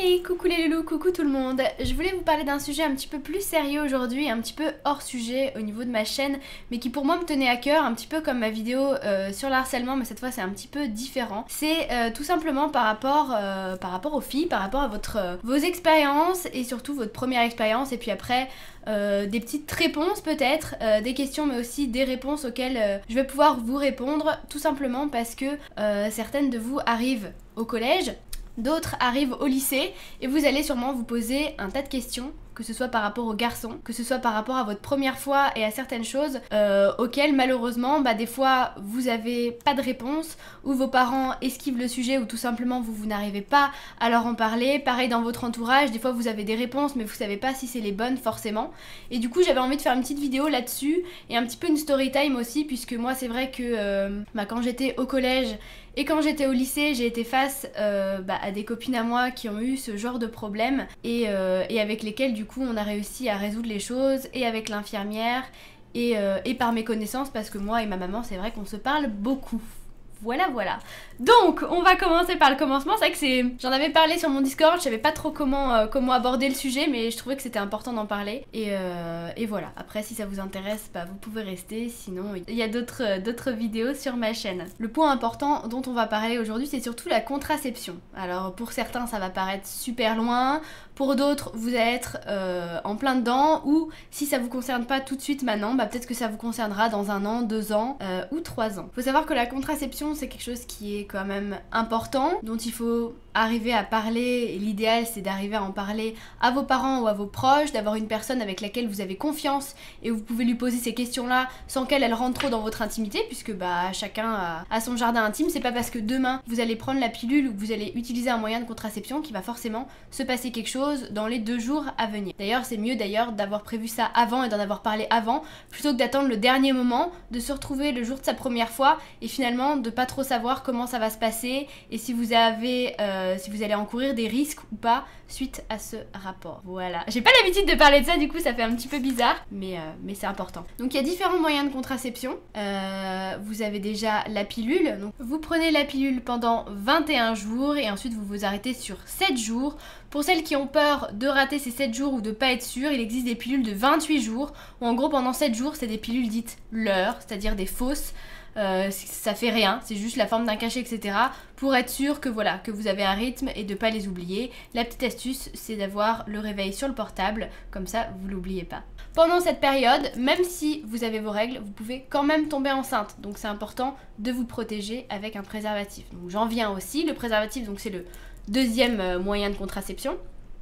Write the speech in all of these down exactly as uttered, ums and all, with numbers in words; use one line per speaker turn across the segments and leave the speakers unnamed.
Hey, coucou les loulous, coucou tout le monde. Je voulais vous parler d'un sujet un petit peu plus sérieux aujourd'hui, un petit peu hors sujet au niveau de ma chaîne, mais qui pour moi me tenait à cœur, un petit peu comme ma vidéo euh, sur le harcèlement, mais cette fois c'est un petit peu différent. C'est euh, tout simplement par rapport, euh, par rapport aux filles, par rapport à votre, euh, vos expériences et surtout votre première expérience, et puis après euh, des petites réponses peut-être, euh, des questions mais aussi des réponses auxquelles euh, je vais pouvoir vous répondre, tout simplement parce que euh, certaines de vous arrivent au collège. D'autres arrivent au lycée et vous allez sûrement vous poser un tas de questions, que ce soit par rapport aux garçons, que ce soit par rapport à votre première fois et à certaines choses euh, auxquelles malheureusement bah, des fois vous avez pas de réponse, ou vos parents esquivent le sujet, ou tout simplement vous, vous n'arrivez pas à leur en parler. Pareil dans votre entourage, des fois vous avez des réponses mais vous savez pas si c'est les bonnes forcément. Et du coup j'avais envie de faire une petite vidéo là-dessus et un petit peu une story time aussi, puisque moi c'est vrai que euh, bah, quand j'étais au collège et quand j'étais au lycée, j'ai été face euh, bah, à des copines à moi qui ont eu ce genre de problème et, euh, et avec lesquelles du coup on a réussi à résoudre les choses, et avec l'infirmière et, euh, et par mes connaissances, parce que moi et ma maman c'est vrai qu'on se parle beaucoup. Voilà voilà. Donc on va commencer par le commencement. C'est vrai que c'est... J'en avais parlé sur mon Discord, je savais pas trop comment, euh, comment aborder le sujet, mais je trouvais que c'était important d'en parler. Et, euh, et voilà, après si ça vous intéresse, bah, vous pouvez rester, sinon il y a d'autres euh, d'autres vidéos sur ma chaîne. Le point important dont on va parler aujourd'hui, c'est surtout la contraception. Alors pour certains ça va paraître super loin, pour d'autres vous allez être euh, en plein dedans, ou si ça vous concerne pas tout de suite maintenant, bah peut-être que ça vous concernera dans un an, deux ans euh, ou trois ans. Faut savoir que la contraception c'est quelque chose qui est quand même important, dont il faut arriver à parler, et l'idéal c'est d'arriver à en parler à vos parents ou à vos proches, d'avoir une personne avec laquelle vous avez confiance et vous pouvez lui poser ces questions là sans qu'elle elle rentre trop dans votre intimité, puisque bah chacun a, a son jardin intime. C'est pas parce que demain vous allez prendre la pilule ou que vous allez utiliser un moyen de contraception qu'il va forcément se passer quelque chose dans les deux jours à venir. D'ailleurs c'est mieux d'ailleurs d'avoir prévu ça avant et d'en avoir parlé avant, plutôt que d'attendre le dernier moment, de se retrouver le jour de sa première fois et finalement de pas trop savoir comment ça va se passer et si vous avez euh, si vous allez encourir des risques ou pas suite à ce rapport. Voilà, j'ai pas l'habitude de parler de ça, du coup ça fait un petit peu bizarre, mais, euh, mais c'est important. Donc il y a différents moyens de contraception. Euh, vous avez déjà la pilule, donc vous prenez la pilule pendant vingt et un jours et ensuite vous vous arrêtez sur sept jours. Pour celles qui ont peur de rater ces sept jours ou de pas être sûres, il existe des pilules de vingt-huit jours, où en gros pendant sept jours c'est des pilules dites leurres, c'est-à-dire des fausses. Euh, ça fait rien, c'est juste la forme d'un cachet, et cetera. Pour être sûr que voilà, que vous avez un rythme et de pas les oublier. La petite astuce, c'est d'avoir le réveil sur le portable, comme ça vous l'oubliez pas. Pendant cette période, même si vous avez vos règles, vous pouvez quand même tomber enceinte. Donc c'est important de vous protéger avec un préservatif. Donc j'en viens aussi, le préservatif, donc c'est le deuxième moyen de contraception.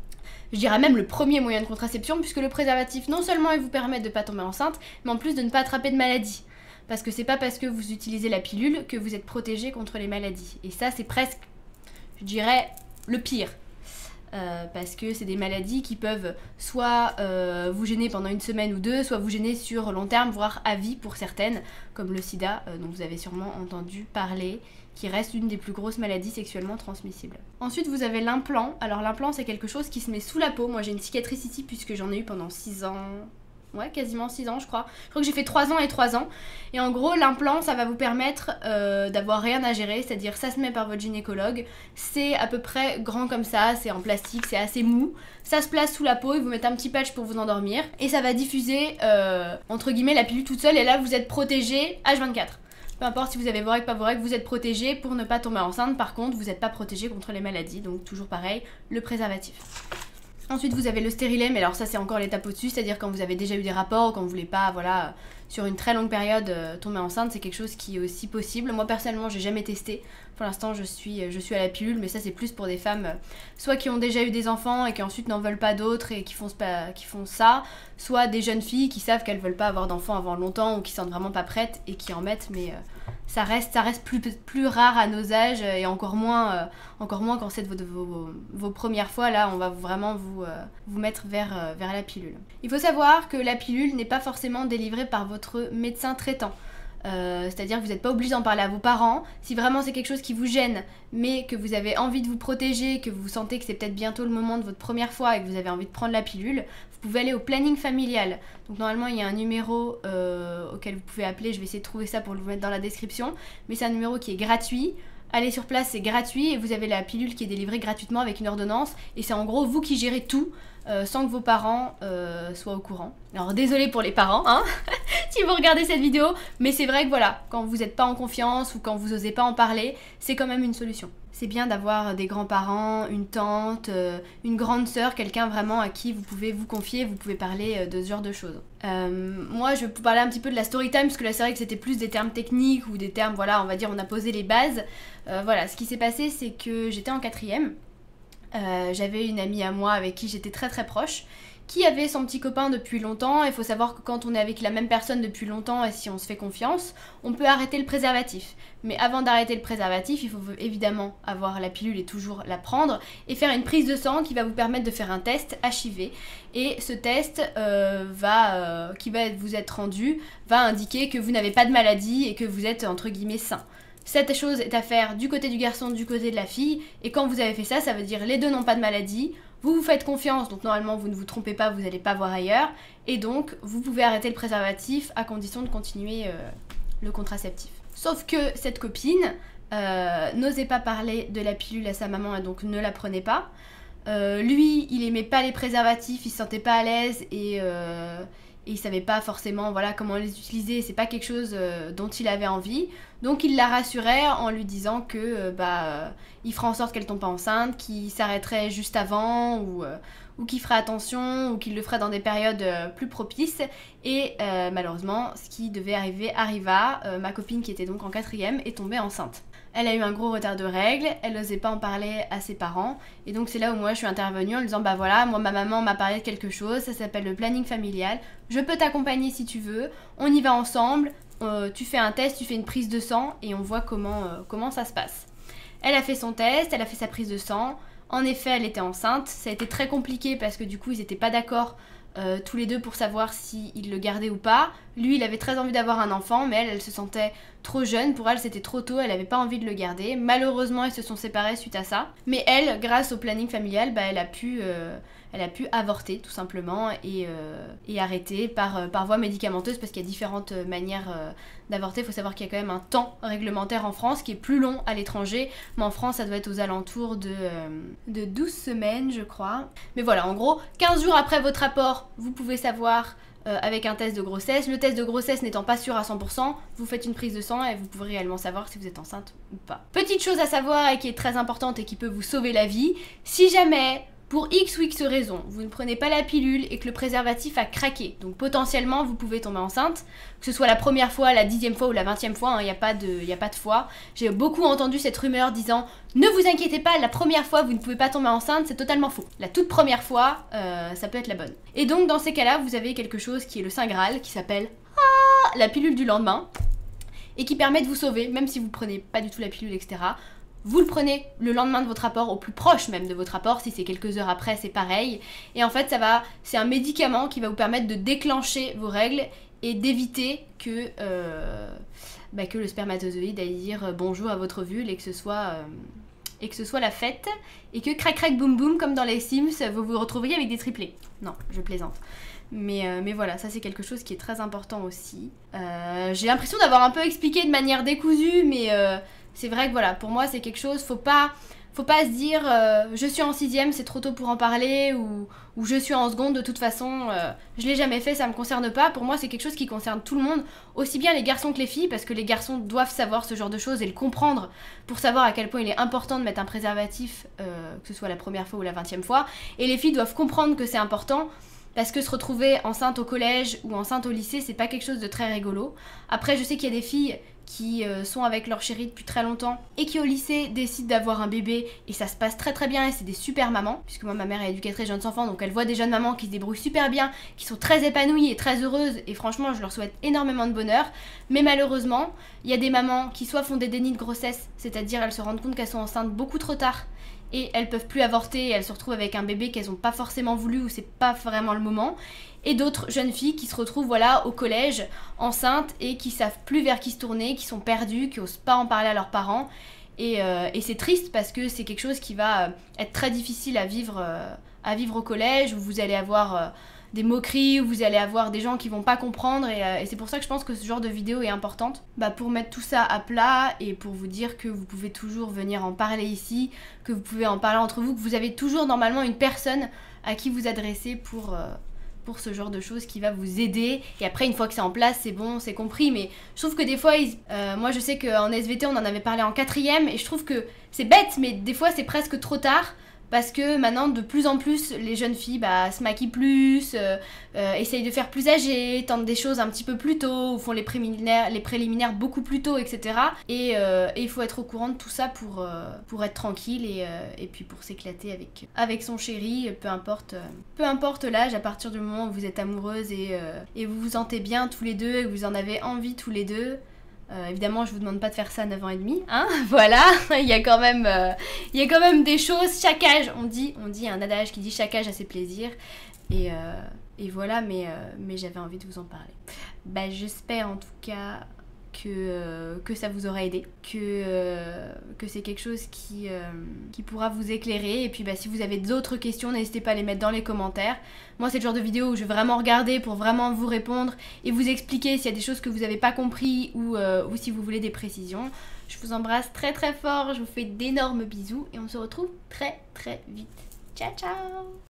Je dirais même le premier moyen de contraception, puisque le préservatif, non seulement il vous permet de pas tomber enceinte, mais en plus de ne pas attraper de maladie. Parce que c'est pas parce que vous utilisez la pilule que vous êtes protégé contre les maladies. Et ça c'est presque, je dirais, le pire. Euh, parce que c'est des maladies qui peuvent soit euh, vous gêner pendant une semaine ou deux, soit vous gêner sur long terme, voire à vie pour certaines, comme le sida, euh, dont vous avez sûrement entendu parler, qui reste une des plus grosses maladies sexuellement transmissibles. Ensuite vous avez l'implant. Alors l'implant c'est quelque chose qui se met sous la peau. Moi j'ai une cicatrice ici puisque j'en ai eu pendant six ans... Ouais, quasiment six ans je crois. Je crois que j'ai fait trois ans et trois ans. Et en gros l'implant ça va vous permettre euh, d'avoir rien à gérer, c'est-à-dire ça se met par votre gynécologue. C'est à peu près grand comme ça, c'est en plastique, c'est assez mou. Ça se place sous la peau, ils vous mettent un petit patch pour vous endormir. Et ça va diffuser euh, entre guillemets la pilule toute seule, et là vous êtes protégé H vingt-quatre. Peu importe si vous avez vos règles, pas vos règles, vous êtes protégé pour ne pas tomber enceinte. Par contre vous n'êtes pas protégé contre les maladies, donc toujours pareil, le préservatif. Ensuite vous avez le stérilet, mais alors ça c'est encore l'étape au-dessus, c'est-à-dire quand vous avez déjà eu des rapports ou quand vous voulez pas, voilà, sur une très longue période euh, tomber enceinte, c'est quelque chose qui est aussi possible. Moi personnellement j'ai jamais testé, pour l'instant je suis, je suis à la pilule, mais ça c'est plus pour des femmes euh, soit qui ont déjà eu des enfants et qui ensuite n'en veulent pas d'autres et qui font, qui font ça, soit des jeunes filles qui savent qu'elles veulent pas avoir d'enfants avant longtemps ou qui sont vraiment pas prêtes et qui en mettent, mais... Euh, Ça reste, ça reste plus, plus rare à nos âges et encore moins, euh, encore moins quand c'est de vos, vos, vos premières fois. Là, on va vraiment vous, euh, vous mettre vers, euh, vers la pilule. Il faut savoir que la pilule n'est pas forcément délivrée par votre médecin traitant. Euh, c'est-à-dire que vous n'êtes pas obligé d'en parler à vos parents. Si vraiment c'est quelque chose qui vous gêne, mais que vous avez envie de vous protéger, que vous sentez que c'est peut-être bientôt le moment de votre première fois et que vous avez envie de prendre la pilule, vous pouvez aller au planning familial. Donc normalement il y a un numéro euh, auquel vous pouvez appeler, je vais essayer de trouver ça pour vous mettre dans la description, mais c'est un numéro qui est gratuit. Allez sur place, c'est gratuit et vous avez la pilule qui est délivrée gratuitement avec une ordonnance et c'est en gros vous qui gérez tout euh, sans que vos parents euh, soient au courant. Alors désolé pour les parents, hein, si vous regardez cette vidéo, mais c'est vrai que voilà, quand vous n'êtes pas en confiance ou quand vous osez pas en parler, c'est quand même une solution. C'est bien d'avoir des grands-parents, une tante, euh, une grande sœur, quelqu'un vraiment à qui vous pouvez vous confier, vous pouvez parler de ce genre de choses. Euh, moi je vais vous parler un petit peu de la story time parce que là c'est vrai que c'était plus des termes techniques ou des termes, voilà, on va dire on a posé les bases. Euh, voilà, ce qui s'est passé c'est que j'étais en quatrième, euh, j'avais une amie à moi avec qui j'étais très très proche, qui avait son petit copain depuis longtemps. Il faut savoir que quand on est avec la même personne depuis longtemps et si on se fait confiance, on peut arrêter le préservatif. Mais avant d'arrêter le préservatif, il faut évidemment avoir la pilule et toujours la prendre et faire une prise de sang qui va vous permettre de faire un test H I V. Et ce test euh, va, euh, qui va vous être rendu va indiquer que vous n'avez pas de maladie et que vous êtes entre guillemets sain. Cette chose est à faire du côté du garçon, du côté de la fille, et quand vous avez fait ça, ça veut dire les deux n'ont pas de maladie, vous vous faites confiance, donc normalement vous ne vous trompez pas, vous n'allez pas voir ailleurs, et donc vous pouvez arrêter le préservatif à condition de continuer euh, le contraceptif. Sauf que cette copine euh, n'osait pas parler de la pilule à sa maman et donc ne la prenait pas. Euh, lui, il aimait pas les préservatifs, il se sentait pas à l'aise et... Euh, et il savait pas forcément voilà, comment les utiliser, c'est pas quelque chose euh, dont il avait envie. Donc il la rassurait en lui disant que euh, bah, euh, il fera en sorte qu'elle tombe pas enceinte, qu'il s'arrêterait juste avant ou, euh, ou qu'il ferait attention ou qu'il le ferait dans des périodes euh, plus propices. Et euh, malheureusement, ce qui devait arriver arriva. Euh, ma copine qui était donc en quatrième est tombée enceinte. Elle a eu un gros retard de règles, elle n'osait pas en parler à ses parents et donc c'est là où moi je suis intervenue en lui disant bah voilà, moi ma maman m'a parlé de quelque chose, ça s'appelle le planning familial, je peux t'accompagner si tu veux, on y va ensemble, euh, tu fais un test, tu fais une prise de sang et on voit comment, euh, comment ça se passe. Elle a fait son test, elle a fait sa prise de sang, en effet elle était enceinte, ça a été très compliqué parce que du coup ils n'étaient pas d'accord Euh, tous les deux pour savoir s'il le gardait ou pas. Lui il avait très envie d'avoir un enfant mais elle, elle se sentait trop jeune, pour elle c'était trop tôt, elle avait pas envie de le garder. Malheureusement ils se sont séparés suite à ça. Mais elle, grâce au planning familial, bah, elle, a pu, euh, elle a pu avorter tout simplement et, euh, et arrêter par, par voie médicamenteuse parce qu'il y a différentes manières euh, d'avorter. Il faut savoir qu'il y a quand même un temps réglementaire en France qui est plus long à l'étranger, mais en France ça doit être aux alentours de, euh, de douze semaines je crois. Mais voilà, en gros quinze jours après votre rapport vous pouvez savoir euh, avec un test de grossesse. Le test de grossesse n'étant pas sûr à cent pour cent, vous faites une prise de sang et vous pouvez réellement savoir si vous êtes enceinte ou pas. Petite chose à savoir et qui est très importante et qui peut vous sauver la vie, si jamais pour X ou X raison, vous ne prenez pas la pilule et que le préservatif a craqué, donc potentiellement vous pouvez tomber enceinte, que ce soit la première fois, la dixième fois ou la vingtième fois, il hein, n'y a pas de, y a pas de fois. J'ai beaucoup entendu cette rumeur disant « Ne vous inquiétez pas, la première fois vous ne pouvez pas tomber enceinte », c'est totalement faux. La toute première fois, euh, ça peut être la bonne. Et donc dans ces cas-là, vous avez quelque chose qui est le Saint Graal, qui s'appelle ah, la pilule du lendemain, et qui permet de vous sauver, même si vous prenez pas du tout la pilule, et cetera. Vous le prenez le lendemain de votre rapport, au plus proche même de votre rapport, si c'est quelques heures après c'est pareil. Et en fait ça va, c'est un médicament qui va vous permettre de déclencher vos règles et d'éviter que, euh, bah, que le spermatozoïde aille dire bonjour à votre ovule et que ce soit, euh, et que ce soit la fête. Et que crac crac boum boum comme dans les Sims, vous vous retrouveriez avec des triplés. Non, je plaisante. Mais, euh, mais voilà, ça c'est quelque chose qui est très important aussi. Euh, j'ai l'impression d'avoir un peu expliqué de manière décousue, mais... Euh, c'est vrai que voilà, pour moi c'est quelque chose, faut pas, faut pas se dire euh, je suis en sixième, c'est trop tôt pour en parler, ou, ou je suis en seconde, de toute façon, euh, je l'ai jamais fait, ça me concerne pas. Pour moi c'est quelque chose qui concerne tout le monde, aussi bien les garçons que les filles, parce que les garçons doivent savoir ce genre de choses et le comprendre pour savoir à quel point il est important de mettre un préservatif, euh, que ce soit la première fois ou la vingtième fois, et les filles doivent comprendre que c'est important. Parce que se retrouver enceinte au collège ou enceinte au lycée, c'est pas quelque chose de très rigolo. Après, je sais qu'il y a des filles qui euh, sont avec leur chéri depuis très longtemps et qui au lycée décident d'avoir un bébé et ça se passe très très bien et c'est des super mamans. Puisque moi, ma mère est éducatrice jeunes enfants, donc elle voit des jeunes mamans qui se débrouillent super bien, qui sont très épanouies et très heureuses et franchement, je leur souhaite énormément de bonheur. Mais malheureusement, il y a des mamans qui soit font des dénis de grossesse, c'est-à-dire elles se rendent compte qu'elles sont enceintes beaucoup trop tard et elles peuvent plus avorter et elles se retrouvent avec un bébé qu'elles n'ont pas forcément voulu ou c'est pas vraiment le moment. Et d'autres jeunes filles qui se retrouvent voilà, au collège, enceintes et qui savent plus vers qui se tourner, qui sont perdues, qui osent pas en parler à leurs parents. Et, euh, et c'est triste parce que c'est quelque chose qui va être très difficile à vivre, euh, à vivre au collège où vous allez avoir... Euh, des moqueries, où vous allez avoir des gens qui vont pas comprendre et, euh, et c'est pour ça que je pense que ce genre de vidéo est importante. Bah pour mettre tout ça à plat et pour vous dire que vous pouvez toujours venir en parler ici, que vous pouvez en parler entre vous, que vous avez toujours normalement une personne à qui vous adresser pour... Euh, pour ce genre de choses qui va vous aider et après une fois que c'est en place c'est bon, c'est compris, mais je trouve que des fois ils, euh, moi je sais qu'en S V T on en avait parlé en quatrième et je trouve que c'est bête mais des fois c'est presque trop tard parce que maintenant de plus en plus les jeunes filles bah, se maquillent plus, euh, euh, essayent de faire plus âgées, tentent des choses un petit peu plus tôt, ou font les préliminaires, les préliminaires beaucoup plus tôt, et cetera. Et euh, il faut être au courant de tout ça pour, euh, pour être tranquille et, euh, et puis pour s'éclater avec, avec son chéri, peu importe, euh, peu importe l'âge, à partir du moment où vous êtes amoureuse et, euh, et vous vous sentez bien tous les deux et que vous en avez envie tous les deux. Euh, évidemment, je vous demande pas de faire ça à neuf ans et demi, hein, voilà, il y a quand même, euh, il y a quand même des choses, chaque âge, on dit, on dit un adage qui dit chaque âge a ses plaisirs, et, euh, et voilà, mais, euh, mais j'avais envie de vous en parler. Bah, j'espère en tout cas que, euh, que ça vous aura aidé, que, euh, que c'est quelque chose qui, euh, qui pourra vous éclairer, et puis bah, si vous avez d'autres questions, n'hésitez pas à les mettre dans les commentaires. Moi c'est le genre de vidéo où je vais vraiment regarder pour vraiment vous répondre et vous expliquer s'il y a des choses que vous n'avez pas compris ou, euh, ou si vous voulez des précisions. Je vous embrasse très très fort, je vous fais d'énormes bisous et on se retrouve très très vite. Ciao ciao!